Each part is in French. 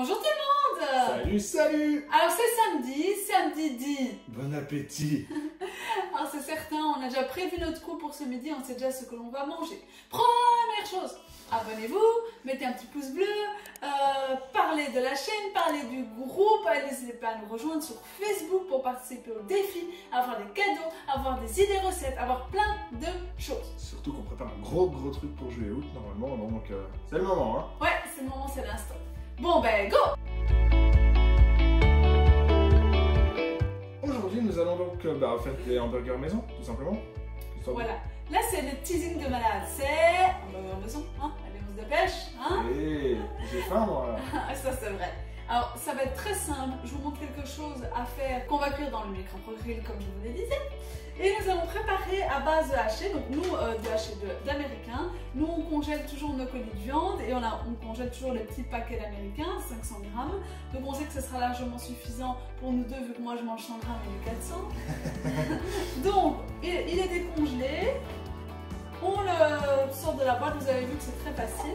Bonjour tout le monde. Salut, salut. Alors c'est samedi dit. Bon appétit. Alors c'est certain, on a déjà prévu notre coup pour ce midi, on sait déjà ce que l'on va manger. Première chose, abonnez-vous, mettez un petit pouce bleu, parlez de la chaîne, parlez du groupe, n'hésitez pas à nous rejoindre sur Facebook pour participer au défi, avoir des cadeaux, avoir des idées recettes, avoir plein de choses. Surtout qu'on prépare un gros truc pour juillet août normalement, donc c'est le moment hein. Ouais, c'est le moment, c'est l'instant. Bon ben go. Aujourd'hui nous allons donc faire des hamburgers maison, tout simplement. Voilà, là c'est le teasing de malade, c'est hamburger maison, hein. Allez on se dépêche, hein. Et j'ai faim moi. Ça c'est vrai. Alors ça va être très simple, je vous montre quelque chose à faire qu'on va cuire dans le micro-grill comme je vous le disais. Et nous allons préparer à base de haché, donc nous de haché d'américain. Nous on congèle toujours nos colis de viande et on congèle toujours les petits paquets d'américain, 500 grammes. Donc on sait que ce sera largement suffisant pour nous deux vu que moi je mange 100 grammes et lui 400. Donc il est décongelé, on le sort de la boîte, vous avez vu que c'est très facile.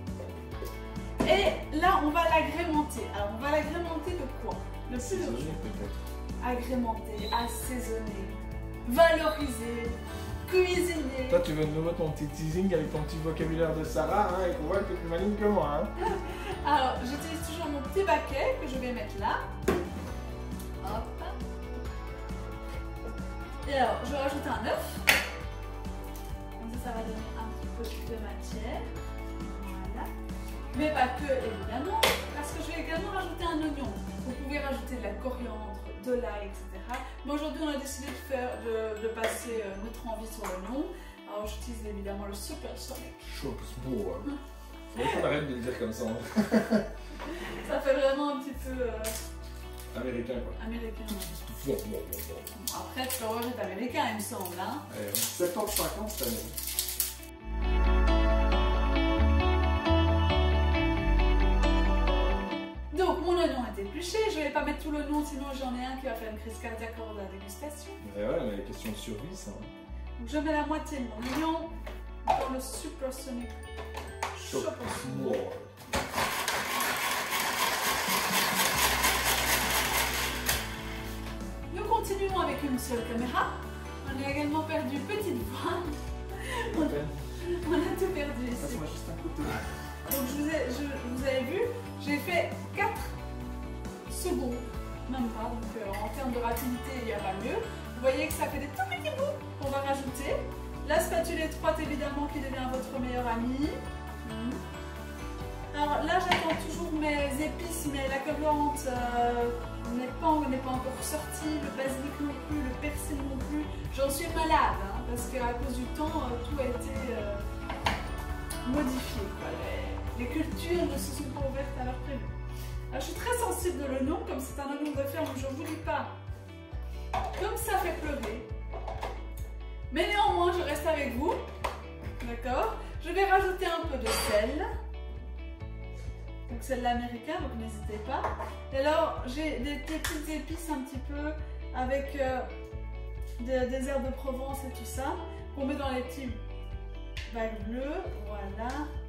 Et là on va l'agrémenter. Alors on va l'agrémenter de quoi? Le plus de peut-être. Agrémenter, assaisonner, valoriser, cuisiner. Toi tu veux de nouveau ton petit teasing avec ton petit vocabulaire de Sarah hein, et qu'on voit que tu es plus maligne que moi hein. Alors j'utilise toujours mon petit baquet que je vais mettre là. Hop. Et alors je vais rajouter un œuf. Comme ça va donner un petit peu de matière. Voilà. Mais pas que évidemment, parce que je vais également rajouter un oignon. Vous pouvez rajouter de la coriandre, de l'ail, etc. Mais aujourd'hui, on a décidé de passer notre envie sur l'oignon. Alors, j'utilise évidemment le Supersonic. Chop-smoor. Faudrait qu'on arrête de le dire comme ça. Ça fait vraiment un petit peu... américain quoi. Américain. Bon. Après, tu peux remettre américain, il me semble. Hein. 70-50 cette année. Donc, mon oignon est épluché. Je ne vais pas mettre tout l'oignon, sinon j'en ai un qui va faire une crise cardiaque lors de la dégustation. Mais ouais, mais question de survie ça. Donc, je mets la moitié de mon oignon dans le Supersonic Chop-smoor. Nous continuons avec une seule caméra. On a également perdu petite voix. On a tout perdu ici. Passe-moi juste un couteau. Donc vous avez vu, j'ai fait 4 secondes, même pas, donc en termes de rapidité il n'y a pas mieux. Vous voyez que ça fait des tout petits bouts qu'on va rajouter. La spatule étroite évidemment qui devient votre meilleure amie. Alors là j'attends toujours mes épices, mais la coriandre n'est pas encore sortie, le basilic non plus, le persil non plus. J'en suis malade hein, parce qu'à cause du temps tout a été modifié. Quoi. Les cultures ne se sont pas ouvertes à leur prévu. Alors, je suis très sensible de l'oignon, comme c'est un oignon de ferme, je ne vous dis pas comme ça fait pleurer. Mais néanmoins, je reste avec vous. D'accord? Je vais rajouter un peu de sel. Donc c'est de l'américain, donc n'hésitez pas. Et alors, j'ai des petites épices un petit peu avec des herbes de Provence et tout ça, qu'on met dans les petits bacs bleus. Voilà.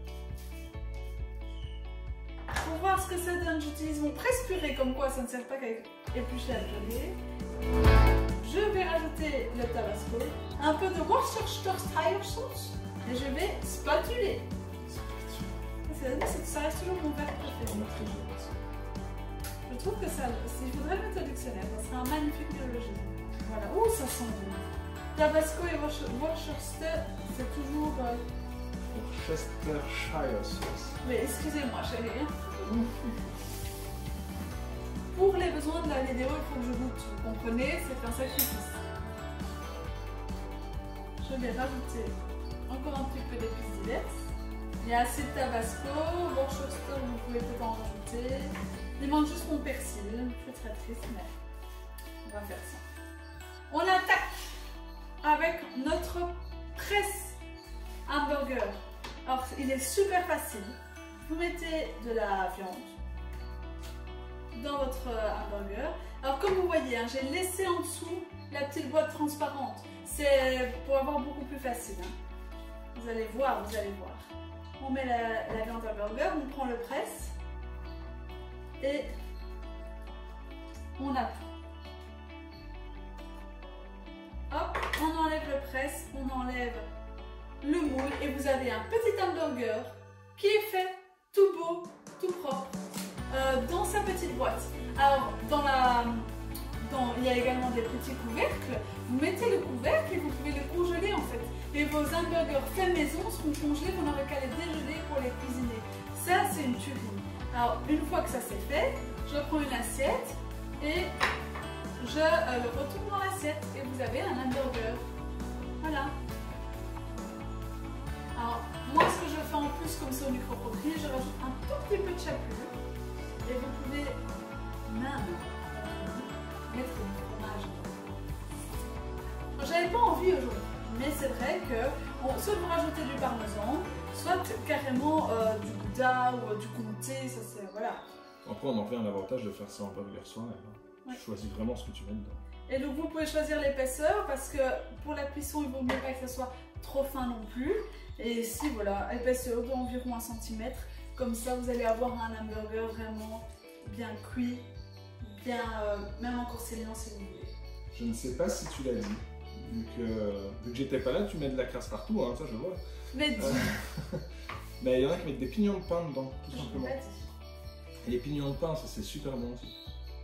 Pour voir ce que ça donne, j'utilise mon presse-purée, comme quoi ça ne sert pas qu'à éplucher la purée. Je vais rajouter le tabasco, un peu de Worcestershire sauce et je vais spatuler. Ça reste toujours mon verre préféré. Je trouve que ça, si je voudrais le mettre au dictionnaire, ça serait un magnifique néologisme. Voilà, ouh ça sent bon. Tabasco et Worcester, c'est toujours... Worcestershire sauce. Mais excusez-moi chérie. Pour les besoins de la vidéo, il faut que je goûte. Vous comprenez, c'est un sacrifice. Je vais rajouter encore un petit peu d'épices diverses. Il y a assez de tabasco, Worcester, vous pouvez peut-être en rajouter. Il manque juste mon persil. Je suis très triste, mais on va faire ça. On attaque avec notre presse hamburger. Alors, il est super facile. Vous mettez de la viande dans votre hamburger. Alors comme vous voyez, hein, j'ai laissé en dessous la petite boîte transparente. C'est pour avoir beaucoup plus facile. Hein. Vous allez voir, On met la viande hamburger, on prend le presse. Et on appuie. Hop, on enlève le presse, on enlève le moule et vous avez un petit hamburger qui est fait tout beau, tout propre dans sa petite boîte. Alors il y a également des petits couvercles. Vous mettez le couvercle et vous pouvez le congeler en fait. Et vos hamburgers faits maison seront congelés, vous n'aurez qu'à les dégeler pour les cuisiner. Ça c'est une tuerie. Alors une fois que ça c'est fait, je prends une assiette et je le retourne dans l'assiette et vous avez un hamburger. Voilà. Alors, moi ce que je fais en plus, comme c'est au micro-proprié, je rajoute un tout petit peu de chapelure. Et vous pouvez même mettre du fromage. J'avais pas envie aujourd'hui, mais c'est vrai que soit vous rajoutez du parmesan, soit carrément du gouda ou du comté, ça c'est voilà. Après on en revient à l'avantage de faire ça en burger soi-même. Ouais. Tu choisis vraiment ce que tu mets dedans. Et donc vous pouvez choisir l'épaisseur parce que pour la cuisson il ne vaut mieux pas que ça soit trop fin non plus. Et ici voilà, épaisseur d'environ 1 cm. Comme ça vous allez avoir un hamburger vraiment bien cuit, bien même encore saignant si vous voulez. Je ne sais pas si tu l'as dit, vu que j'étais pas là, tu mets de la crasse partout, hein, ça je vois. Mais dis, mais il y en a qui mettent des pignons de pain dedans, tout je ne simplement. l'ai pas dit. Et les pignons de pain, ça c'est super bon aussi.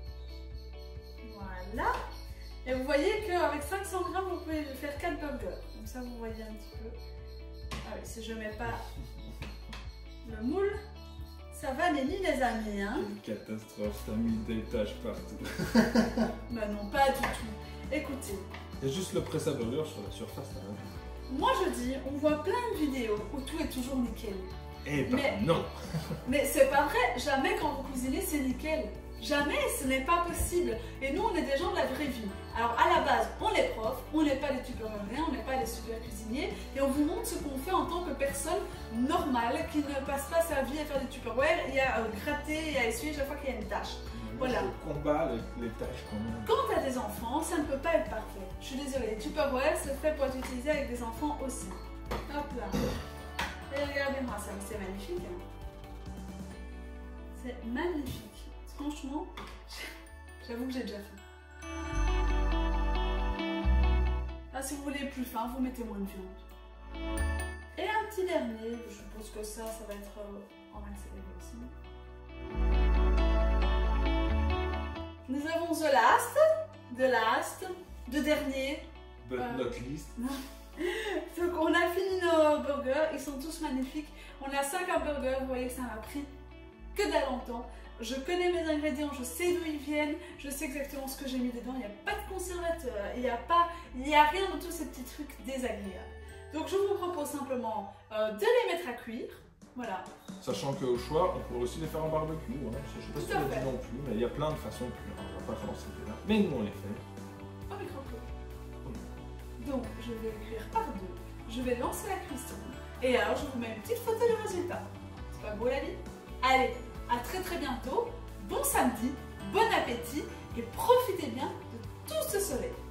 Voilà. Et vous voyez qu'avec 500 g, vous pouvez faire 4 burgers. Comme ça, vous voyez un petit peu. Ah oui, si je ne mets pas le moule, ça va Nelly les amis. Hein. Quelle catastrophe, t'as mis des taches partout. Bah non, pas du tout. Écoutez. Il y a juste le press à burger sur la surface là. Moi je dis, on voit plein de vidéos où tout est toujours nickel. Eh ben Mais- non. Mais c'est pas vrai, jamais quand vous cuisinez c'est nickel. Jamais, ce n'est pas possible. Et nous, on est des gens de la vraie vie. Alors, à la base, on est prof, on n'est pas des tupperwares, on n'est pas des super cuisiniers. Et on vous montre ce qu'on fait en tant que personne normale qui ne passe pas sa vie à faire des tupperwares et à gratter et à essuyer chaque fois qu'il y a une tâche. Voilà. Je combat les tâches quand même. Quand tu as des enfants, ça ne peut pas être parfait. Je suis désolée, les tupperwares, c'est fait pour être utilisé avec des enfants aussi. Hop là. Et regardez-moi ça, c'est magnifique. Hein. C'est magnifique. Franchement, j'avoue que j'ai déjà fait. Là, si vous voulez plus fin, vous mettez moins de viande. Et un petit dernier, je suppose que ça va être en accéléré aussi. Nous avons the last, de dernier. But not least. Donc on a fini nos burgers, ils sont tous magnifiques. On a 5 hamburgers, vous voyez que ça m'a pris que dalle en temps. Je connais mes ingrédients, je sais d'où ils viennent, je sais exactement ce que j'ai mis dedans, il n'y a pas de conservateur, il n'y a rien de tous ces petits trucs désagréables. Donc je vous propose simplement de les mettre à cuire, voilà. Sachant qu'au choix, on pourrait aussi les faire en barbecue. Hein. Je sais pas si Tout tu à l'as fait. dit non plus, mais il y a plein de façons de cuire. On va pas commencer là. Mais nous on les fait. Au micro-clou. Donc je vais le cuire par deux, je vais lancer la cuisson, et alors je vous mets une petite photo du résultat. C'est pas beau la vie? Allez, à très très bientôt, bon samedi, bon appétit et profitez bien de tout ce soleil.